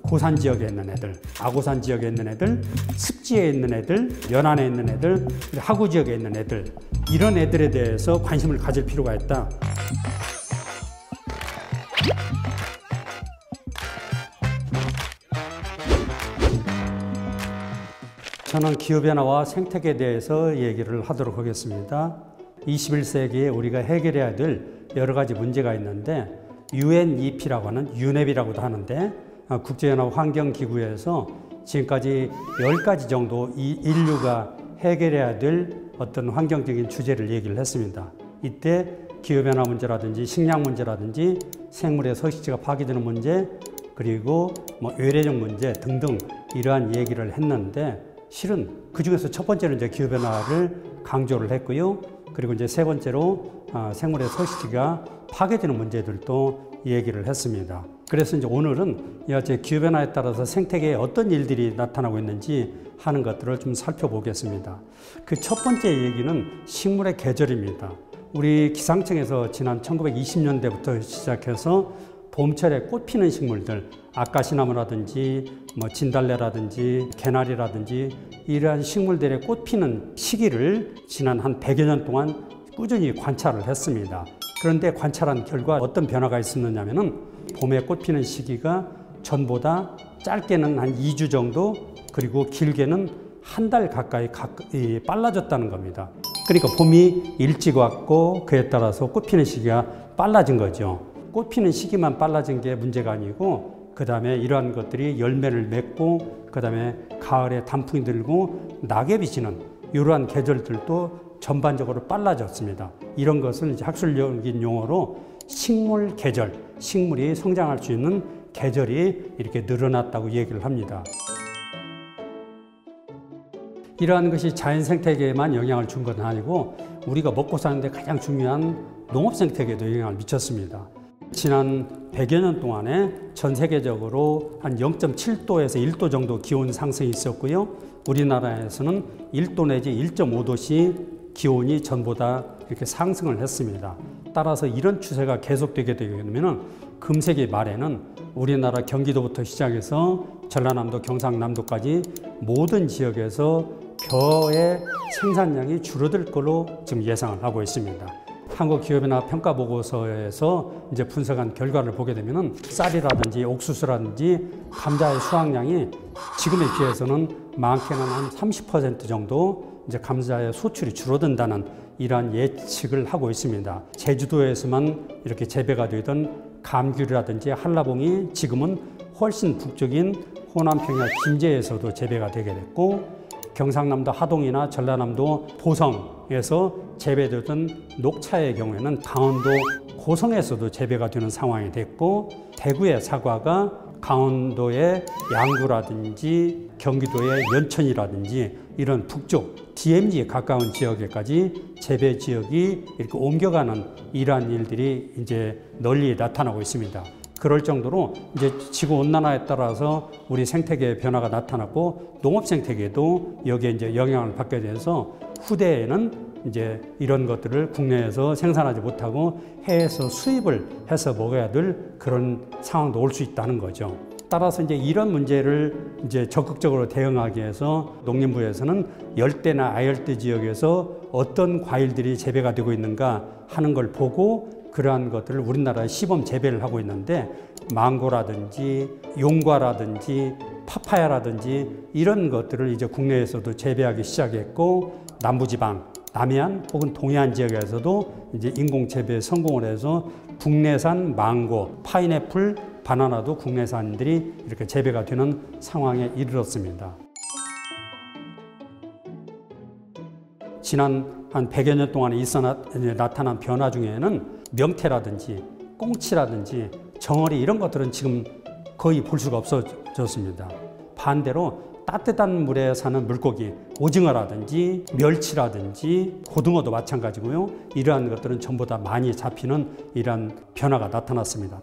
고산 지역에 있는 애들, 아고산 지역에 있는 애들, 습지에 있는 애들, 연안에 있는 애들, 하구 지역에 있는 애들, 이런 애들에 대해서 관심을 가질 필요가 있다. 저는 기후변화와 생태계에 대해서 얘기를 하도록 하겠습니다. 21세기에 우리가 해결해야 될 여러 가지 문제가 있는데 UNEP라고 하는 UNEP이라고도 하는데 국제연합 환경기구에서 지금까지 10가지 정도 이 인류가 해결해야 될 어떤 환경적인 주제를 얘기를 했습니다. 이때 기후변화 문제라든지 식량 문제라든지 생물의 서식지가 파괴되는 문제, 그리고 외래종 문제 등등 이러한 얘기를 했는데, 실은 그 중에서 첫 번째는 이제 기후변화를 강조를 했고요. 그리고 이제 세 번째로 생물의 서식지가 파괴되는 문제들도 얘기를 했습니다. 그래서 이제 오늘은 이제 기후변화에 따라서 생태계에 어떤 일들이 나타나고 있는지 하는 것들을 좀 살펴보겠습니다. 그 첫 번째 얘기는 식물의 계절입니다. 우리 기상청에서 지난 1920년대부터 시작해서 봄철에 꽃 피는 식물들, 아까시나무라든지 진달래라든지 개나리라든지 이러한 식물들의 꽃 피는 시기를 지난 한 100여 년 동안 꾸준히 관찰을 했습니다. 그런데 관찰한 결과 어떤 변화가 있었느냐면은 봄에 꽃 피는 시기가 전보다 짧게는 한 2주 정도, 그리고 길게는 한 달 가까이 빨라졌다는 겁니다. 그러니까 봄이 일찍 왔고 그에 따라서 꽃 피는 시기가 빨라진 거죠. 꽃 피는 시기만 빨라진 게 문제가 아니고, 그 다음에 이러한 것들이 열매를 맺고, 그 다음에 가을에 단풍이 들고 낙엽이 지는 이러한 계절들도 전반적으로 빨라졌습니다. 이런 것을 이제 학술적인 용어로 식물 계절, 식물이 성장할 수 있는 계절이 이렇게 늘어났다고 얘기를 합니다. 이러한 것이 자연 생태계에만 영향을 준 건 아니고 우리가 먹고 사는데 가장 중요한 농업 생태계에도 영향을 미쳤습니다. 지난 100여 년 동안에 전 세계적으로 한 0.7도에서 1도 정도 기온 상승이 있었고요. 우리나라에서는 1도 내지 1.5도씩 기온이 전보다 이렇게 상승을 했습니다. 따라서 이런 추세가 계속되게 되면 금세기 말에는 우리나라 경기도부터 시작해서 전라남도, 경상남도까지 모든 지역에서 벼의 생산량이 줄어들 걸로 지금 예상을 하고 있습니다. 한국기후변화 평가보고서에서 이제 분석한 결과를 보게 되면 쌀이라든지 옥수수라든지 감자의 수확량이 지금에 비해서는 많게는 한 30% 정도 이제 감자의 소출이 줄어든다는 이러한 예측을 하고 있습니다. 제주도에서만 이렇게 재배가 되던 감귤이라든지 한라봉이 지금은 훨씬 북쪽인 호남평야 김제에서도 재배가 되게 됐고, 경상남도 하동이나 전라남도 보성에서 재배되던 녹차의 경우에는 강원도 고성에서도 재배가 되는 상황이 됐고, 대구의 사과가 강원도의 양구라든지 경기도의 연천이라든지 이런 북쪽 DMZ에 가까운 지역에까지 재배 지역이 이렇게 옮겨가는 이러한 일들이 이제 널리 나타나고 있습니다. 그럴 정도로 이제 지구 온난화에 따라서 우리 생태계의 변화가 나타났고, 농업 생태계도 여기에 이제 영향을 받게 돼서 후대에는 이제 이런 것들을 국내에서 생산하지 못하고 해외에서 수입을 해서 먹어야 될 그런 상황도 올 수 있다는 거죠. 따라서 이제 이런 문제를 이제 적극적으로 대응하기 위해서 농림부에서는 열대나 아열대 지역에서 어떤 과일들이 재배가 되고 있는가 하는 걸 보고 그러한 것들을 우리나라에 시범 재배를 하고 있는데, 망고라든지 용과라든지 파파야라든지 이런 것들을 이제 국내에서도 재배하기 시작했고, 남부지방, 남해안 혹은 동해안 지역에서도 이제 인공 재배에 성공을 해서 국내산 망고, 파인애플, 바나나도 국내산들이 이렇게 재배가 되는 상황에 이르렀습니다. 지난 한 100여 년 동안에 나타난 변화 중에는 명태라든지 꽁치라든지 정어리 이런 것들은 지금 거의 볼 수가 없어졌습니다. 반대로 따뜻한 물에 사는 물고기, 오징어라든지 멸치라든지 고등어도 마찬가지고요. 이러한 것들은 전부 다 많이 잡히는 이러한 변화가 나타났습니다.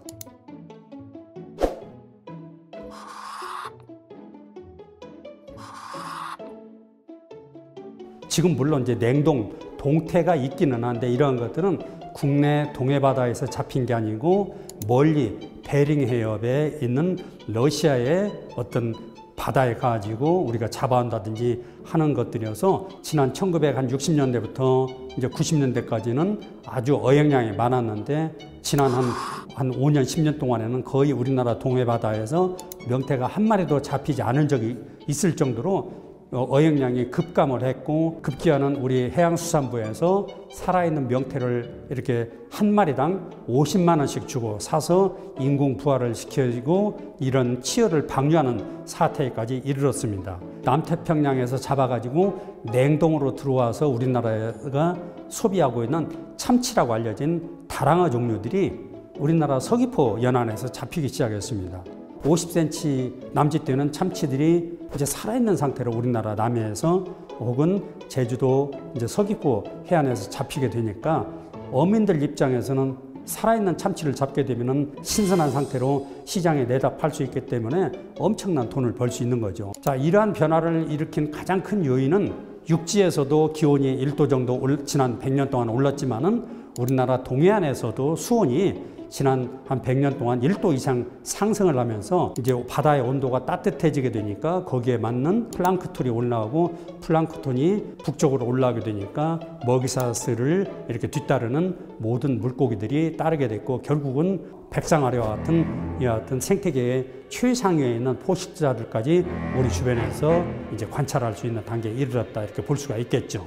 지금 물론 이제 냉동, 동태가 있기는 한데 이러한 것들은 국내 동해바다에서 잡힌 게 아니고 멀리 베링 해협에 있는 러시아의 어떤 바다에 가지고 우리가 잡아온다든지 하는 것들이어서 지난 1960년대부터 이제 90년대까지는 아주 어획량이 많았는데 지난 한 5년, 10년 동안에는 거의 우리나라 동해 바다에서 명태가 한 마리도 잡히지 않은 적이 있을 정도로 어획량이 급감을 했고, 급기야는 우리 해양수산부에서 살아있는 명태를 이렇게 한 마리당 50만 원씩 주고 사서 인공 부화를 시켜주고 이런 치어를 방류하는 사태까지 이르렀습니다. 남태평양에서 잡아가지고 냉동으로 들어와서 우리나라가 소비하고 있는 참치라고 알려진 다랑어 종류들이 우리나라 서귀포 연안에서 잡히기 시작했습니다. 50cm 남짓되는 참치들이 이제 살아있는 상태로 우리나라 남해에서 혹은 제주도 이제 서귀포 해안에서 잡히게 되니까 어민들 입장에서는 살아있는 참치를 잡게 되면은 신선한 상태로 시장에 내다 팔 수 있기 때문에 엄청난 돈을 벌 수 있는 거죠. 자, 이러한 변화를 일으킨 가장 큰 요인은 육지에서도 기온이 1도 정도 지난 100년 동안 올랐지만은 우리나라 동해안에서도 수온이 지난 한 100년 동안 1도 이상 상승을 하면서 이제 바다의 온도가 따뜻해지게 되니까 거기에 맞는 플랑크톤이 올라오고 플랑크톤이 북쪽으로 올라오게 되니까 먹이사슬을 이렇게 뒤따르는 모든 물고기들이 따르게 됐고 결국은 백상아리와 같은 이 같은 생태계의 최상위에 있는 포식자들까지 우리 주변에서 이제 관찰할 수 있는 단계에 이르렀다 이렇게 볼 수가 있겠죠.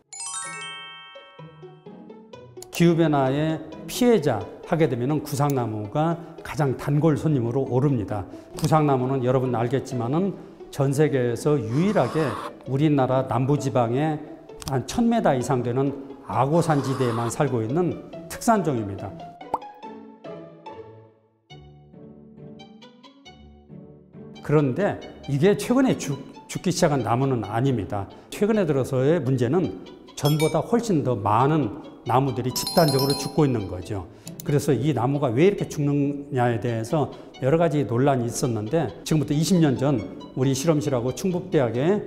기후변화의 피해자 하게 되면 구상나무가 가장 단골 손님으로 오릅니다. 구상나무는 여러분 알겠지만은 전 세계에서 유일하게 우리나라 남부지방에 한 1000m 이상 되는 악오산지대에만 살고 있는 특산종입니다. 그런데 이게 최근에 죽기 시작한 나무는 아닙니다. 최근에 들어서의 문제는 전보다 훨씬 더 많은 나무들이 집단적으로 죽고 있는 거죠. 그래서 이 나무가 왜 이렇게 죽느냐에 대해서 여러 가지 논란이 있었는데 지금부터 20년 전 우리 실험실하고 충북대학의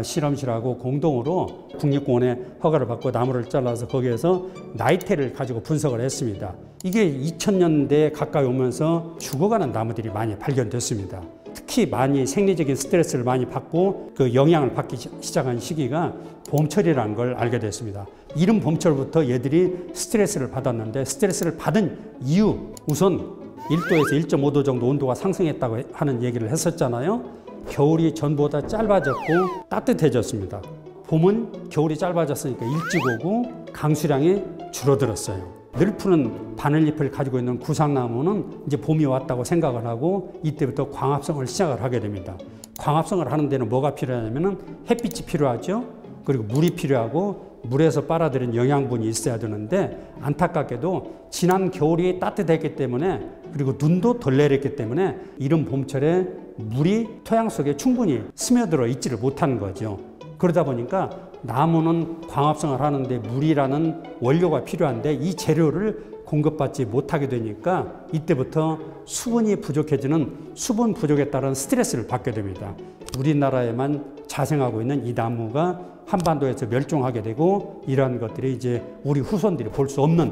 실험실하고 공동으로 국립공원에 허가를 받고 나무를 잘라서 거기에서 나이테를 가지고 분석을 했습니다. 이게 2000년대에 가까이 오면서 죽어가는 나무들이 많이 발견됐습니다. 특히 많이 생리적인 스트레스를 많이 받고 그 영향을 받기 시작한 시기가 봄철이라는 걸 알게 됐습니다. 이른 봄철부터 얘들이 스트레스를 받았는데 스트레스를 받은 이유, 우선 1도에서 1.5도 정도 온도가 상승했다고 하는 얘기를 했었잖아요. 겨울이 전보다 짧아졌고 따뜻해졌습니다. 봄은 겨울이 짧아졌으니까 일찍 오고 강수량이 줄어들었어요. 늘 푸는 바늘잎을 가지고 있는 구상나무는 이제 봄이 왔다고 생각을 하고 이때부터 광합성을 시작을 하게 됩니다. 광합성을 하는 데는 뭐가 필요하냐면 햇빛이 필요하죠. 그리고 물이 필요하고 물에서 빨아들인 영양분이 있어야 되는데 안타깝게도 지난 겨울이 따뜻했기 때문에 그리고 눈도 덜 내렸기 때문에 이른 봄철에 물이 토양 속에 충분히 스며들어 있지를 못하는 거죠. 그러다 보니까 나무는 광합성을 하는데 물이라는 원료가 필요한데 이 재료를 공급받지 못하게 되니까 이때부터 수분이 부족해지는 수분 부족에 따른 스트레스를 받게 됩니다. 우리나라에만 자생하고 있는 이 나무가 한반도에서 멸종하게 되고 이러한 것들이 이제 우리 후손들이 볼 수 없는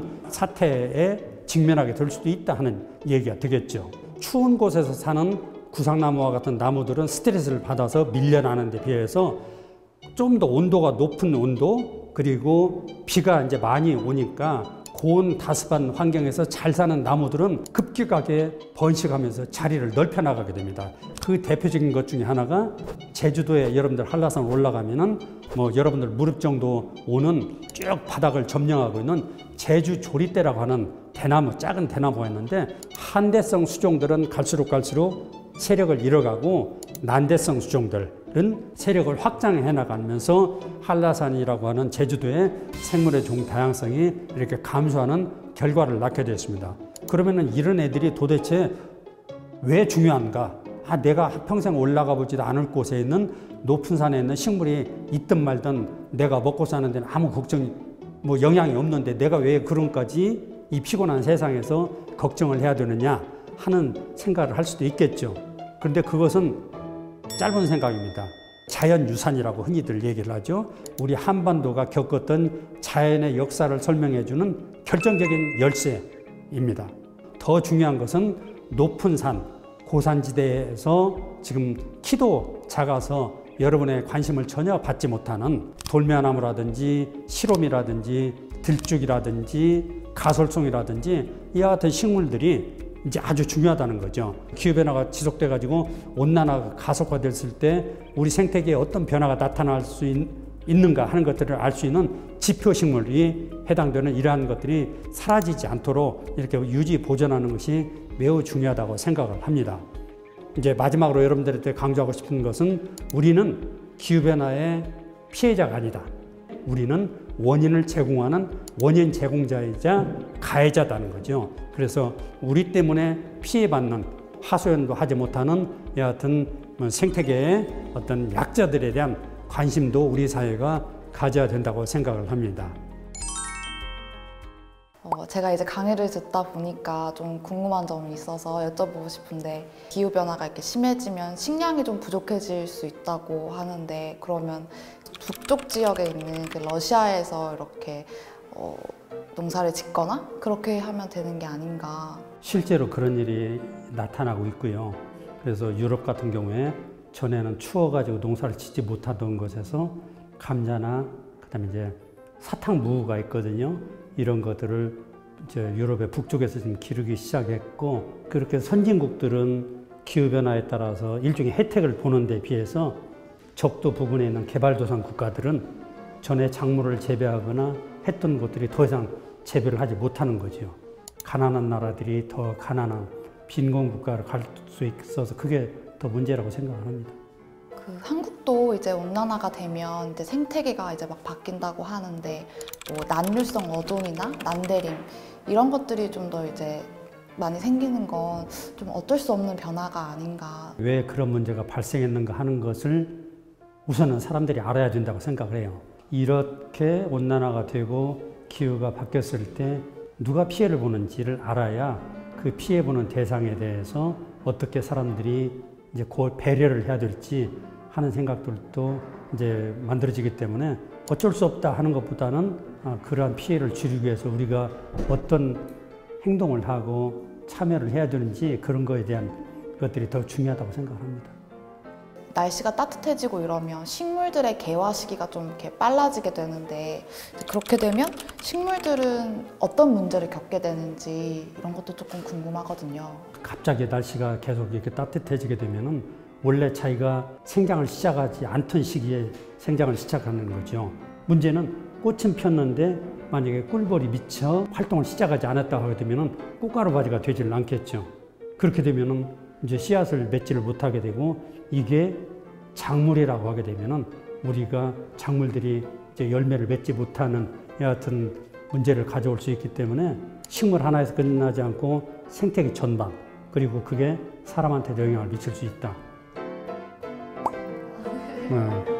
사태에 직면하게 될 수도 있다 하는 얘기가 되겠죠. 추운 곳에서 사는 구상나무와 같은 나무들은 스트레스를 받아서 밀려나는 데 비해서 좀 더 온도가 높은 온도 그리고 비가 이제 많이 오니까 고온 다습한 환경에서 잘 사는 나무들은 급격하게 번식하면서 자리를 넓혀 나가게 됩니다. 그 대표적인 것 중에 하나가 제주도에 여러분들 한라산 올라가면은 뭐 여러분들 무릎 정도 오는 쭉 바닥을 점령하고 있는 제주 조리대라고 하는 대나무, 작은 대나무가 있는데 한대성 수종들은 갈수록 세력을 잃어가고 난대성 수종들은 세력을 확장해 나가면서 한라산이라고 하는 제주도의 생물의 종 다양성이 이렇게 감소하는 결과를 낳게 됐습니다. 그러면은 이런 애들이 도대체 왜 중요한가? 내가 평생 올라가 보지도 않을 곳에 있는 높은 산에 있는 식물이 있든 말든 내가 먹고 사는 데는 아무 걱정이 영향이 없는데 내가 왜 그런까지 이 피곤한 세상에서 걱정을 해야 되느냐 하는 생각을 할 수도 있겠죠. 그런데 그것은 짧은 생각입니다. 자연유산이라고 흔히들 얘기를 하죠. 우리 한반도가 겪었던 자연의 역사를 설명해 주는 결정적인 열쇠입니다. 더 중요한 것은 높은 산, 고산지대에서 지금 키도 작아서 여러분의 관심을 전혀 받지 못하는 돌면나무라든지 시롬이라든지 들쭉이라든지 가솔송이라든지 이와 같은 식물들이 이제 아주 중요하다는 거죠. 기후변화가 지속돼 가지고 온난화가 가속화됐을 때 우리 생태계에 어떤 변화가 나타날 수 있는가 하는 것들을 알 수 있는 지표식물이 해당되는 이러한 것들이 사라지지 않도록 이렇게 유지 보존하는 것이 매우 중요하다고 생각을 합니다. 이제 마지막으로 여러분들한테 강조하고 싶은 것은 우리는 기후변화의 피해자가 아니다. 우리는 원인을 제공하는 원인 제공자이자 가해자다는 거죠. 그래서 우리 때문에 피해받는 하소연도 하지 못하는 여하튼 생태계의 어떤 약자들에 대한 관심도 우리 사회가 가져야 된다고 생각을 합니다. 제가 이제 강의를 듣다 보니까 좀 궁금한 점이 있어서 여쭤보고 싶은데 기후변화가 이렇게 심해지면 식량이 좀 부족해질 수 있다고 하는데 그러면 북쪽 지역에 있는 그 러시아에서 이렇게 농사를 짓거나 그렇게 하면 되는 게 아닌가. 실제로 그런 일이 나타나고 있고요. 그래서 유럽 같은 경우에 전에는 추워가지고 농사를 짓지 못하던 곳에서 감자나 그다음에 이제 사탕무가 있거든요. 이런 것들을 이제 유럽의 북쪽에서 지금 기르기 시작했고 그렇게 선진국들은 기후변화에 따라서 일종의 혜택을 보는 데 비해서 적도 부근에 있는 개발도상 국가들은 전에 작물을 재배하거나 했던 것들이 더 이상 재배를 하지 못하는 거죠. 가난한 나라들이 더 가난한 빈곤 국가를 갈 수 있어서 그게 더 문제라고 생각을 합니다. 한국도 이제 온난화가 되면 이제 생태계가 이제 막 바뀐다고 하는데 뭐 난류성 어종이나 난대림 이런 것들이 좀 더 이제 많이 생기는 건 좀 어쩔 수 없는 변화가 아닌가. 왜 그런 문제가 발생했는가 하는 것을 우선은 사람들이 알아야 된다고 생각을 해요. 이렇게 온난화가 되고 기후가 바뀌었을 때 누가 피해를 보는지를 알아야 그 피해 보는 대상에 대해서 어떻게 사람들이 이제 배려를 해야 될지 하는 생각들도 이제 만들어지기 때문에 어쩔 수 없다 하는 것보다는 그러한 피해를 줄이기 위해서 우리가 어떤 행동을 하고 참여를 해야 되는지 그런 거에 대한 것들이 더 중요하다고 생각합니다. 날씨가 따뜻해지고 이러면 식물들의 개화 시기가 좀 이렇게 빨라지게 되는데 그렇게 되면 식물들은 어떤 문제를 겪게 되는지 이런 것도 조금 궁금하거든요. 갑자기 날씨가 계속 이렇게 따뜻해지게 되면은 원래 자기가 생장을 시작하지 않던 시기에 생장을 시작하는 거죠. 문제는 꽃은 폈는데 만약에 꿀벌이 미쳐 활동을 시작하지 않았다 하게 되면은 꽃가루 바지가 되지를 않겠죠. 그렇게 되면은 이제 씨앗을 맺지를 못하게 되고 이게 작물이라고 하게 되면은 우리가 작물들이 이제 열매를 맺지 못하는 여하튼 문제를 가져올 수 있기 때문에 식물 하나에서 끝나지 않고 생태계 전반 그리고 그게 사람한테도 영향을 미칠 수 있다. 네.